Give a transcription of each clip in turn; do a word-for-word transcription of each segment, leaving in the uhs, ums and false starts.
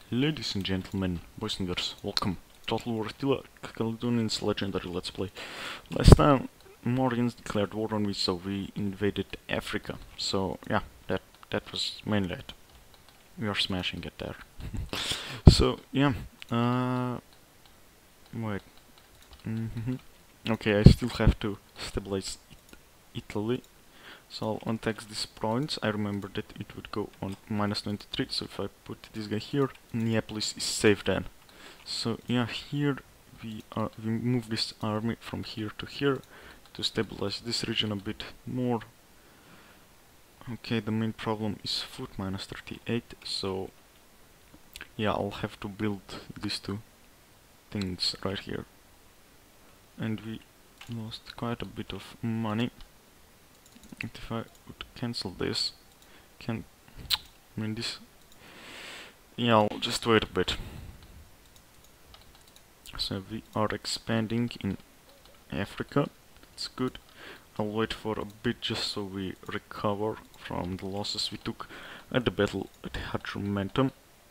Ladies and gentlemen, boys and girls, welcome. Total War Attila, Caledonian's legendary Let's Play. Last time, Morgans declared war on me, so we invaded Africa. So, yeah, that that was mainly it. We are smashing it there. So, yeah, uh... wait. Mm-hmm. Okay, I still have to stabilize it Italy. So I'll untax these points. I remember that it would go on minus twenty-three, so if I put this guy here, Neapolis is safe then. So yeah, here we are, we move this army from here to here to stabilize this region a bit more. Okay, the main problem is food minus thirty-eight, so yeah, I'll have to build these two things right here. And we lost quite a bit of money. And if I would cancel this, can I mean this? Yeah, I'll just wait a bit. So we are expanding in Africa. That's good. I'll wait for a bit just so we recover from the losses we took at the battle at Hadrumetum.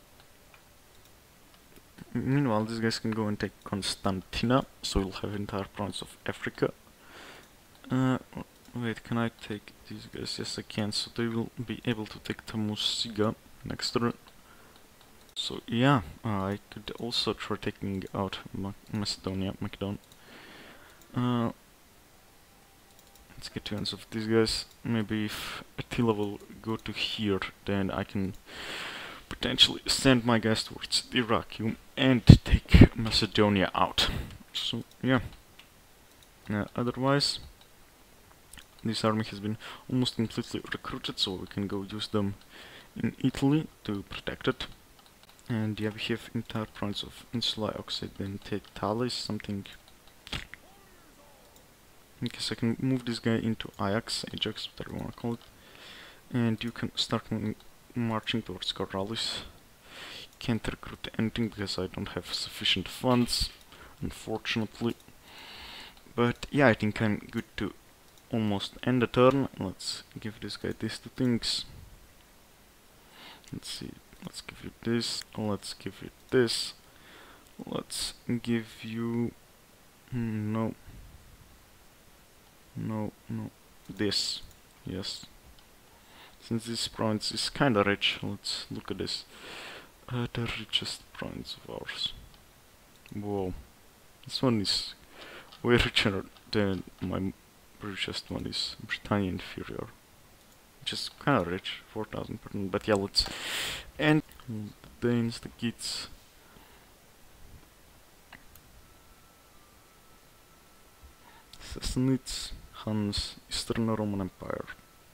Meanwhile, these guys can go and take Constantina, so we'll have entire province of Africa. Uh, Wait, can I take these guys? Yes, I can. So they will be able to take Tamusiga next turn. So yeah, uh, I could also try taking out Ma Macedonia, Macedon. Uh, let's get two ends of these guys. Maybe if Attila will go to here, then I can potentially send my guys towards Dyrrhachium and take Macedonia out. So yeah. Uh, otherwise, this army has been almost completely recruited, so we can go use them in Italy to protect it. And yeah, we have entire province of Insula Oxide, then take Thales, something. I guess I can move this guy into Ajax, Ajax, whatever you want to call it. And you can start marching towards Corralis. Can't recruit anything because I don't have sufficient funds, unfortunately. But yeah, I think I'm good to almost end the turn. Let's give this guy these two things. Let's see. Let's give you this. Let's give you this. Let's give you mm, no, no, no. This. Yes. Since this province is kinda rich, let's look at this. Uh, the richest province of ours. Whoa. This one is way richer than my richest one is Britannia Inferior, which is kind of rich, four thousand per ton, but yeah, let's and the Danes, the Geats, Sassanids, Huns, Eastern Roman Empire.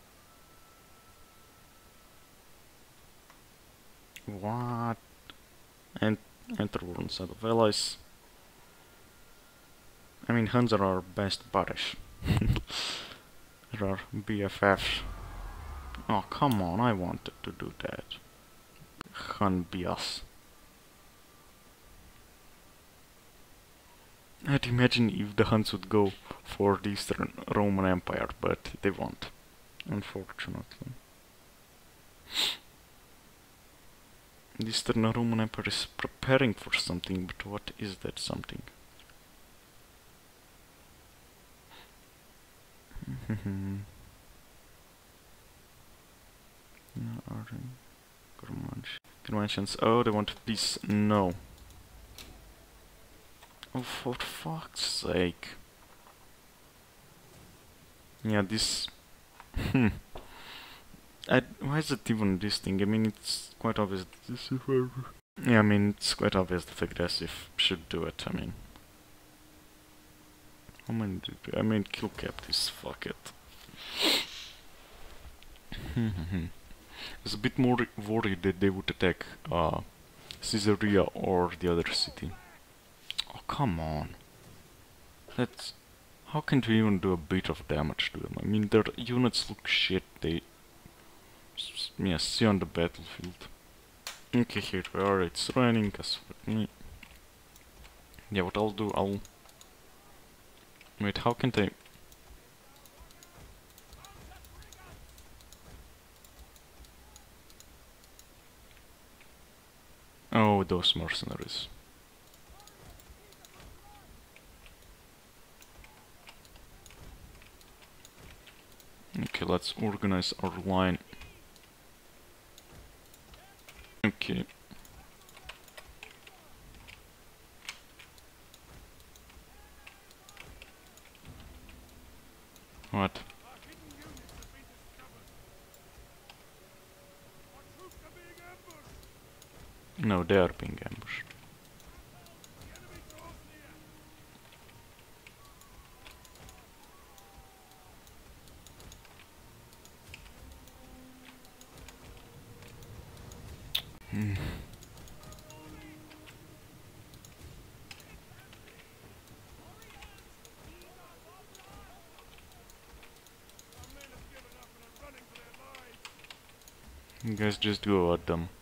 What? And enter war on side of allies. I mean, Huns are our best buddies. There are B F Fs. Oh, come on, I wanted to do that. Hun bias. I'd imagine if the Huns would go for the Eastern Roman Empire, but they won't, unfortunately. The Eastern Roman Empire is preparing for something, but what is that something? Conventions. Oh, they want peace. No. Oh, for fuck's sake. Yeah, this. Hmm. I, why is it even this thing? I mean, it's quite obvious. That this is yeah, I mean, it's quite obvious that aggressive should do it. I mean. How many did we, I mean, kill captives, fuck it. I was a bit more worried that they would attack uh, Caesarea or the other city. Oh, come on. That's... How can we even do a bit of damage to them? I mean, their units look shit, they... Yeah, see on the battlefield. Okay, here we are, it's raining, as with me. Yeah, what I'll do, I'll... Wait, how can they... Oh, with those mercenaries. Okay, let's organize our line. Okay. What? No, they are being ambushed. Hmm. You guys just go at them.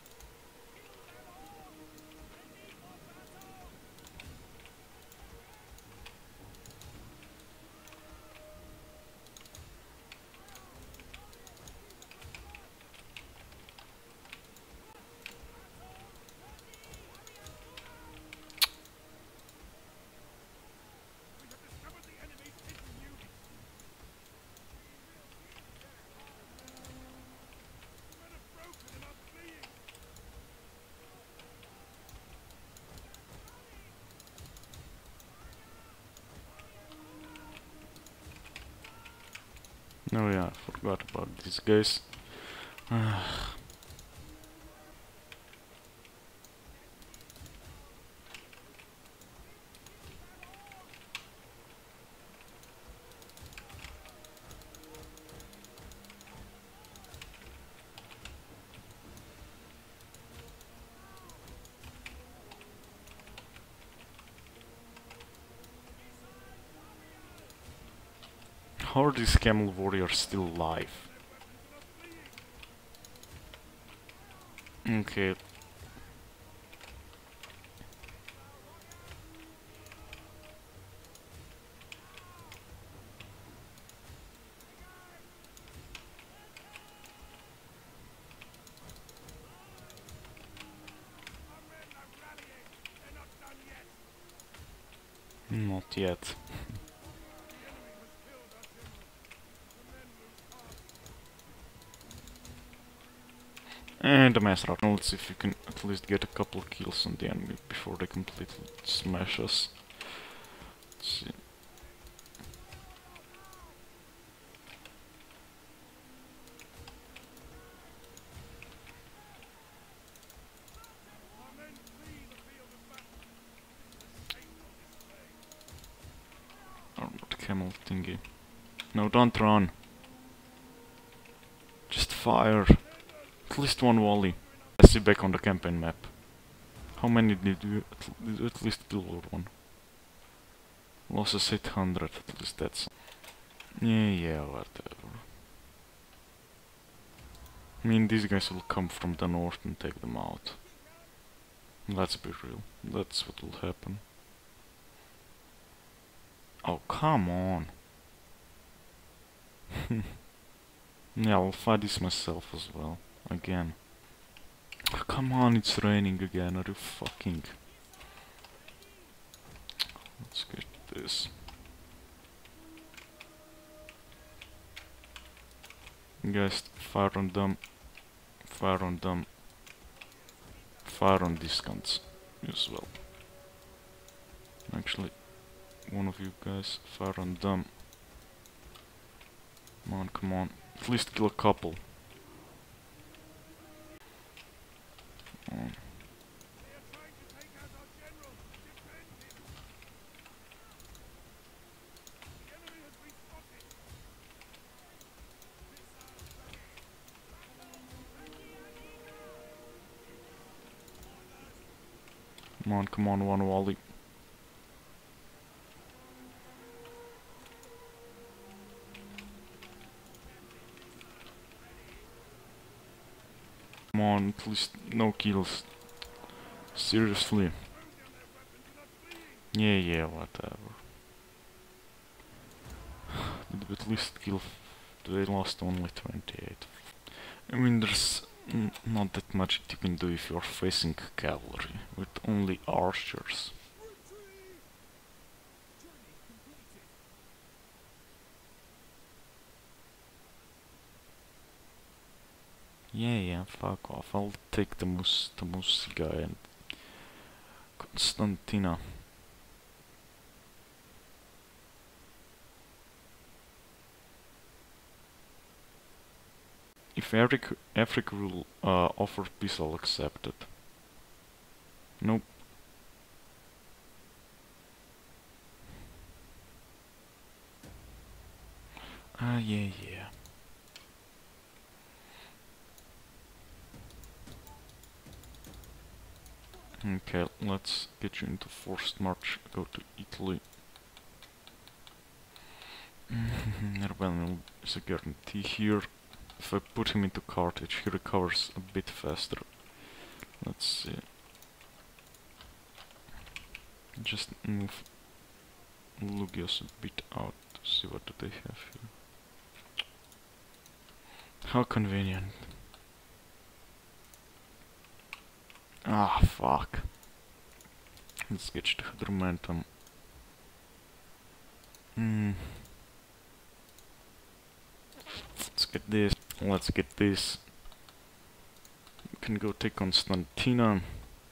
Oh yeah, I forgot about these guys. How are these camel warriors still alive? Okay. Not yet. And a mass rout. Let's see if we can at least get a couple kills on the enemy before they completely smash us. Let's see. Armored camel thingy. No, don't run. Just fire. At least one volley. I see back on the campaign map. How many did you at, did you at least kill one? Losses eight hundred, at least that's... Yeah, yeah, whatever. I mean, these guys will come from the north and take them out. Let's be real. That's what will happen. Oh, come on. Yeah, I'll fight this myself as well. Again. Oh, come on, it's raining again. Are you fucking... Let's get this. Guys, fire on them. Fire on them. Fire on these cunts as well. Actually, one of you guys, fire on them. Come on, come on. At least kill a couple. Um. Come on, come on, one volley. Come on, at least no kills. Seriously. Yeah, yeah, whatever. Did we at least kill... They lost only twenty-eight. I mean, there's Mm, not that much you can do if you're facing cavalry with only archers. Yeah, yeah, fuck off. I'll take the Mus the Mus guy and Constantina. If Eric Africa will uh, offer peace, I'll accept it. Nope. Ah, uh, yeah, yeah. Okay, let's get you into forced march. Go to Italy. Rebellion is a guarantee here. If I put him into Carthage, he recovers a bit faster. Let's see. Just move Lugios a bit out to see what do they have here. How convenient. Ah, fuck. Let's get to Hadrumentum. Hmm. Let's get this. Let's get this. We can go take Constantina.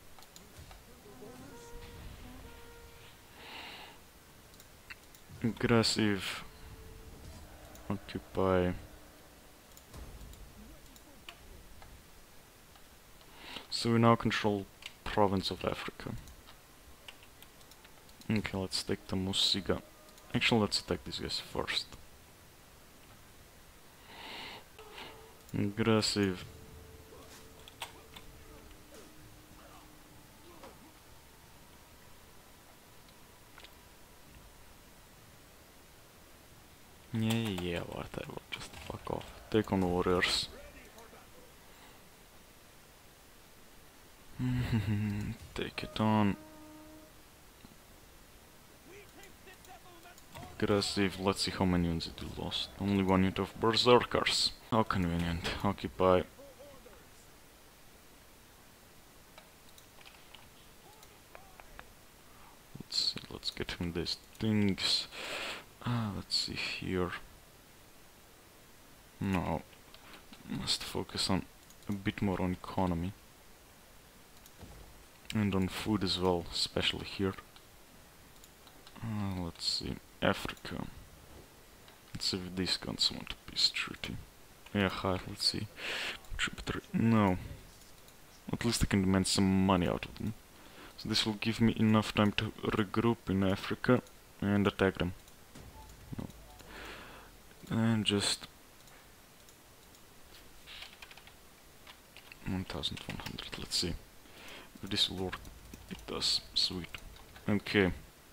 Aggressive. Occupy. So we now control province of Africa. Okay, let's take the Musiga. Actually, let's attack these guys first. Aggressive. Yeah, yeah, whatever, just fuck off. Take on warriors. Take it on. Aggressive, let's see how many units it lost. Only one unit of berserkers. How convenient. Occupy. Let's see, let's get him these things. Ah, let's see here. No. Must focus on a bit more on economy. And on food as well, especially here. Uh, let's see. Africa. Let's see if these guns want a peace treaty. Yeah, hi, let's see. Tributary. No. At least I can demand some money out of them. So this will give me enough time to regroup in Africa and attack them. No. And just one thousand one hundred, let's see. If this will work, it does. Sweet. Okay.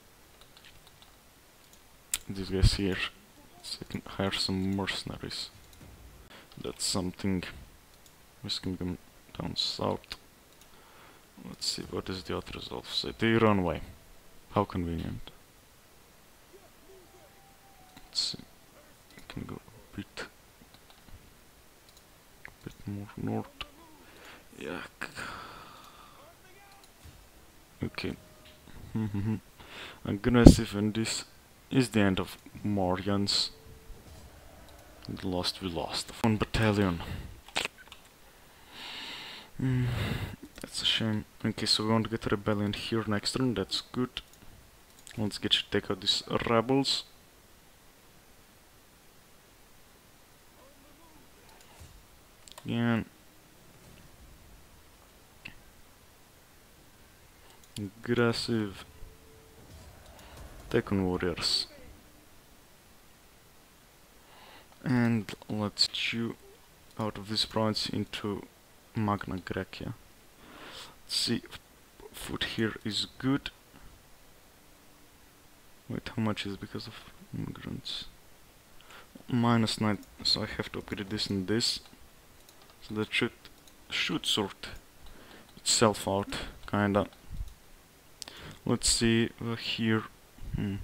These guys here. So I can hire some mercenaries. That's something. Risking them down south. Let's see, what is the other result? Say they run away. How convenient. Let's see. I can go a bit, a bit more north. Yuck. Okay. Aggressive, and this is the end of Morians. The lost we lost. One battalion. Mm, that's a shame. Okay, so we want to get a rebellion here next turn, that's good. Let's get you to take out these rebels. Yeah. Aggressive. Take on warriors. And let's chew out of this province into Magna Graecia. Let's see, food here is good. Wait, how much is it because of immigrants? Minus nine, so I have to upgrade this and this. So that should should sort itself out, kinda. Let's see uh, here. Hmm.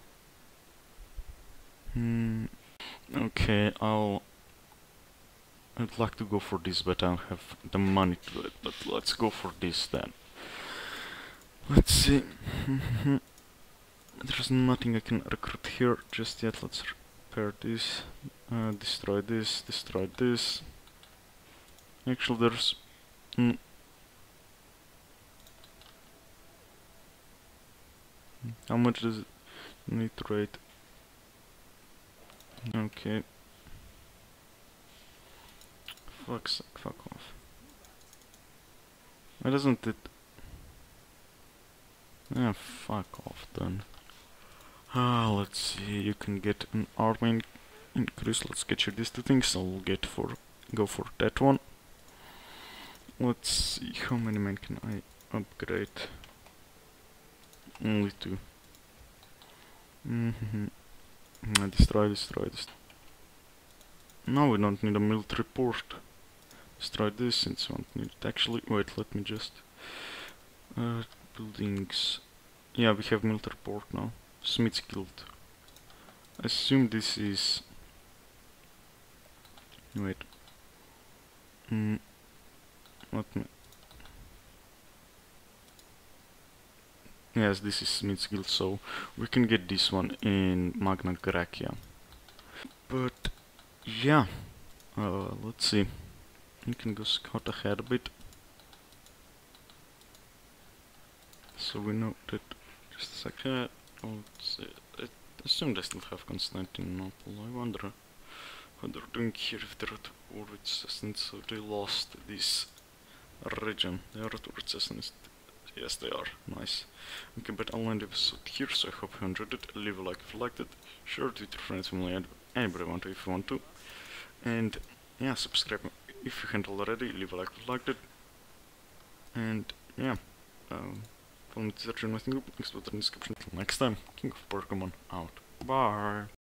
Hmm. Okay, I'll I'd like to go for this, but I don't have the money to it. But let's go for this then. Let's see. There's nothing I can recruit here just yet. Let's repair this, uh, destroy this, destroy this. Actually, there's... Mm, how much does it need to rate? Okay. Fuck, fuck off. Why doesn't it... Yeah, fuck off then. Ah, let's see, you can get an army increase. Let's get you these two things. I'll get for... go for that one. Let's see, how many men can I upgrade? Only two. Mm-hmm. Destroy, destroy, destroy. Now we don't need a military port. Destroy this since we don't need it. Actually, wait, let me just... Uh, buildings... Yeah, we have military port now. Smith's Guild. I assume this is... Wait. Mm. Let me... Yes, this is Smith's Guild, so we can get this one in Magna Graecia. But, yeah. Uh, let's see. You can go scout ahead a bit. So we know that... Just a second. Oh, I assume they still have Constantinople. I wonder what they're doing here if they're at war with Sassanid, so they lost this region. They are at war with Sassanid. Yes, they are. Nice. Okay, but I'll end the episode here, so I hope you enjoyed it. Leave a like if you liked it. Share it with your friends, family, and anybody want to if you want to. And yeah, subscribe if you haven't already. Leave a like if you liked it. And yeah, um, follow me to search in my group. Links to the description. Till next time, King of Pokemon out. Bye.